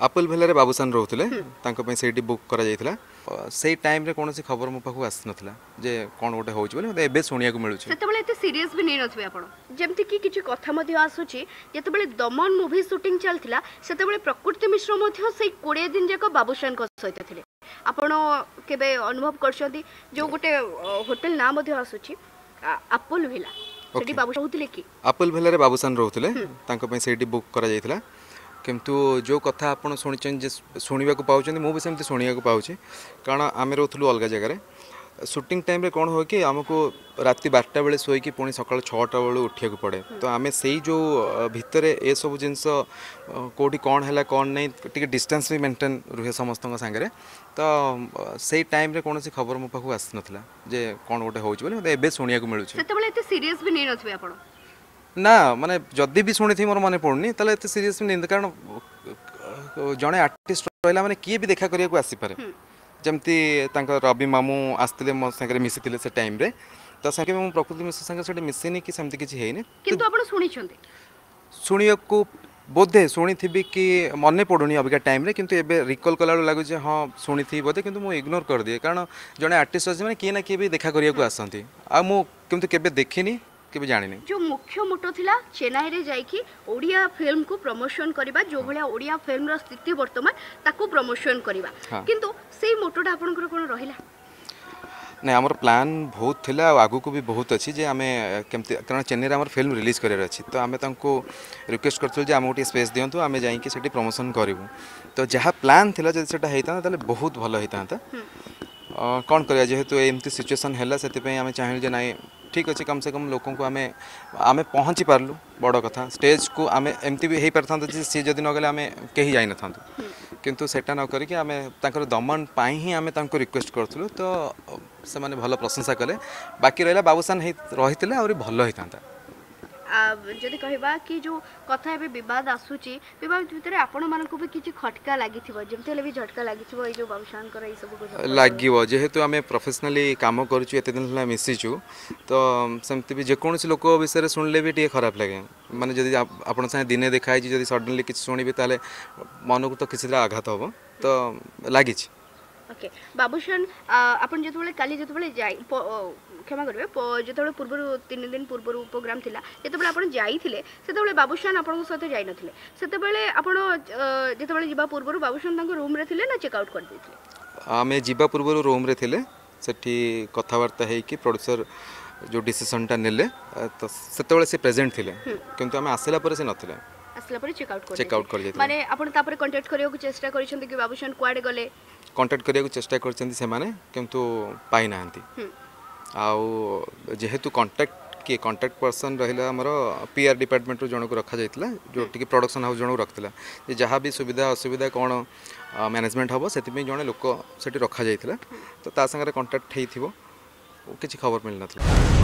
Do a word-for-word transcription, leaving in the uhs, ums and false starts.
Apple ଭେଲାରେ Babushan ରହୁଥିଲେ ତାଙ୍କ ପାଇଁ ସେଇଠି ବୁକ୍ କରାଯାଇଥିଲା ସେଇ ଟାଇମରେ କୌଣସି ଖବର ମୋ ପାଖକୁ ଆସିନଥିଲା ଯେ କ'ଣ ଗୋଟେ ହେଉଛି ବୋଲି ମୋତେ ଏବେ ଶୁଣିବାକୁ ମିଳୁଛି। ସେତେବେଳେ ଏତେ ସିରିୟସ୍ ବି ନେଇନଥିବେ ଆପଣ, ଯେମିତିକି କିଛି କଥା ମଧ୍ୟ ଆସୁଛି ଯେତେବେଳେ ଦମନ ମୁଭି ସୁଟିଂ ଚାଲିଥିଲା ସେତେବେଳେ ପ୍ରକୃତି ମିଶ୍ର ମଧ୍ୟ ସେଇ କୋଡ଼ିଏ ଦିନ ଯାକ ବାବୁସାନଙ୍କ ସହିତ ଥିଲେ। ଆପଣ କେବେ ଅନୁଭବ କରିଛନ୍ତି ଯେଉଁ ଗୋଟେ ହୋଟେଲ ନାଁ ମଧ୍ୟ ଆସୁଛି ଆପଲ ଭିଲା, ସେଠି ବାବୁସାନ ରହୁଥିଲେ କି? ଆପଲ ଭେଲାରେ ବାବୁସାନ ରହୁଥିଲେ ତାଙ୍କ ପାଇଁ ସେଇଠି ବୁକ୍ କରାଯାଇଥିଲା କିନ୍ତୁ जो कथा आप शुणी शुणा पाँच मुझे सेमती शुणा पाँच कारण आम रोलु अलग जगार शूटिंग टाइम रे कौन हो कि आमको राति बारटा बेले शोक पुणी सका छटा बेलू उठा पड़े तो आम से जो भितर ये सब जिनस कौटी कौन है कौन नहीं टी डिस्टेंस भी मेंटेन रुहे समस्त सागर तो से टाइम रे कौन खबर मो पाखु आसी नाला जे कौन गोटे होते शुणा मिलूँ सीरीयस भी नहीं नथिबे आपण ना माने जदि भी शुणी थी मोर मन पड़नी ताले एते सीरियस नहीं कारण जड़े आर्टिस्ट रहा माने किए भी देखा करिया को आसी पारे जमती रवि मामू आसते मो सागर मिसी से टाइम रे तो संगे मु प्रकृति मिश्र संगे से मिसेनी कि सेमती किछि हेनी किंतु आपण सुनी छथि सुनिया को बोधे शुणी थी कि मन पड़ुनी अबिका टाइम रे किंतु एबे रिकॉल कला लगुच हाँ शुणी थी बोधे किंतु मु इग्नोर कर दिए कारण जड़े आर्टिस्ट अच्छे मैंने किए ना किए भी देखा करिया को आसंती आ मु किंतु केबे देखिनी केबे जानिनी जो मुख्य मोटो थिला चेन्नई रे जाइकी ओडिया फिल्म को प्रमोशन करिबा जो भलिया ओडिया फिल्म रो स्थिति वर्तमान ताको प्रमोशन करिबा हाँ। किंतु सेही मोटोटा आपनकर कोन रहिला नहीं आमर प्लान बहुत थिला आगु को भी बहुत अच्छी जे आमे केमती कारण चेन्नई रे आमर फिल्म रिलीज करार अच्छी तो आमे तांको रिक्वेस्ट करथुल जे आमे गोटे स्पेस दियंतु आमे जाइकी सेठी प्रमोशन करिवु तो जहाँ प्लान थिला जे सेटा हेता ताले बहुत भलो हेता कौन करिया जेहेतु एमती सिचुएशन है से आम चाहे जे नाई ठीक अच्छे कम से कम लोगों को आम आम पहुँची पार्लु बड़ कथा स्टेज को आम एमती भी हो पार था सी जदि नगले आम कहीं जाई न था किंतु सेटा न करके आम तांकर दमन पाई ही आम तांको रिक्वेस्ट करूँ तो से माने भल प्रशंसा कले बाकी रहा बाबूसान रही आहरी भल होता जदि कहबा कि जो कथा एबे विवाद आसुची विवाद भितर आपण मानको भी किछि खटका लागिथिबो जेमते हले भी झटका लागिथिबो ए जो बाबूशान कर ए सब को लागिवो जेहेतु आमे प्रोफेशनली काम करूछु एते दिन हला मिसिछु तो सेमति भी जे कोनसी लोक विषय सुनले भी टे खराब लागे माने जदि आपण साथे दिने देखाई छी जदि सडनली किछि सुनिबे ताले मन को तो किछि आघात होबो तो लागिछि ओके बाबूशान आपण जेतबेले काली जेतबेले जाई क्षमा करेंगे जो पूर्व तीन दिन पूर्व प्रोग्राम थिला जेतबेले आपण जाइथिले सेतबेले बाबूशान आपण सहित जाई नथिले सेतबेले आपण जेतबेले जिबा पूर्व बाबूशान तांको रूम रे थिले ना चेक आउट कर देथिले आमे जिबा पूर्व रूम रे थिले सेठी कथावार्ता है कि प्रोड्यूसर जो डिसीजन टा नेले तो सेतबेले से प्रेजेंट थिले किंतु आमे आसिला पर से नथिले आसिला पर चेक आउट कर चेक आउट कर जेथिले माने आपण तापर कांटेक्ट करियो को चेष्टा करिसंती कि बाबूशान क्वाड गले कांटेक्ट करियो को चेष्टा करचंती से माने किंतु पाई नाहंती आउ जेहेतु कांटेक्ट किए कांटेक्ट पर्सन रहा आमर पीआर डिपार्टमेंट रो जन को रखा जाइतिला जो टिके प्रोडक्शन हाउस जन को रखिला जे जहाँ भी सुविधा असुविधा कौन मैनेजमेंट हम से जड़े लोक से रखा जाइतिला तो ता संगे कांटेक्ट होइथिबो किछि खबर मिल नथिला।